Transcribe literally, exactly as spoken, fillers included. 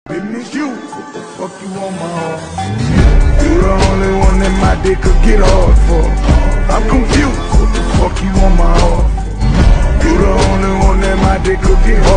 It miss you, what the fuck you on my heart? You the only one that my dick could get hard for. I'm confused, what the fuck you on my heart? You the only one that my dick could get hard for.